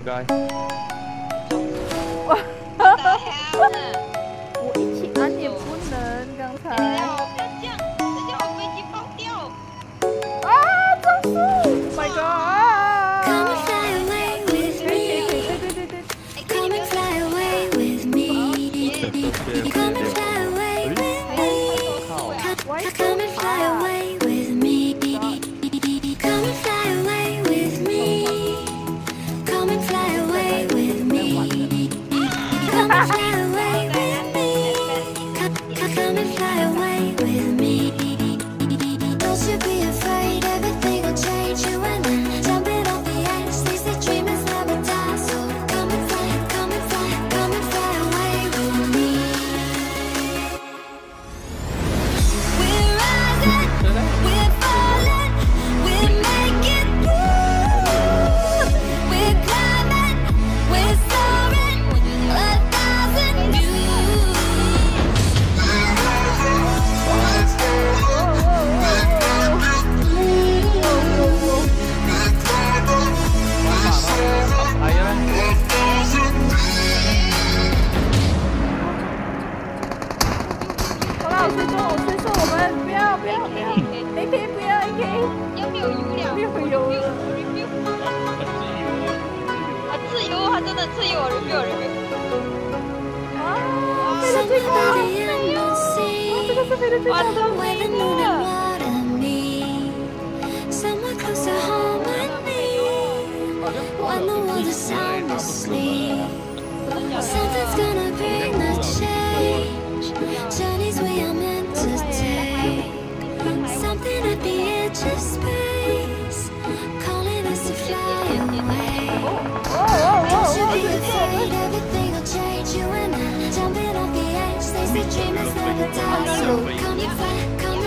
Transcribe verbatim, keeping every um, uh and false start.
该。 哇！我一起按也不能，刚才。 不要这样，等下我飞机爆掉。 啊！中树 ！Oh my god！ Come and fly away with 可以 me. 可以可以，对对对对。 Come and fly away with me. Come and fly away with me. Come and fly away with me. Come and fly away with me. Come and fly away with me. Come and fly away with me. Come and fly away with me. Don't you be afraid, everything will change. You and I jumping off the edge. They say dreamers never die. So come and fly, come and fly, come and fly away with me. We're rising, we're falling, we're making through. We're climbing, we're soaring, a thousand views. 好了，我追踪，我追踪，我们不要不要不要，A K 不要 A K， 要没有油了， 没有油了。 啊，自由，他真的自由，review review。 啊，飞得最高，这个是飞得最高的。 Where the moon and water meet, somewhere close to harmony. When the world is sound asleep, something's gonna bring the change. Journeys we are meant to take. Something at the edge of space, calling us to fly away. 哦哦 Don't 哦 you 哦， be 追踪。 afraid, everything will change. You and I jumping off the edge. They say dreamers never die. So come and fly, come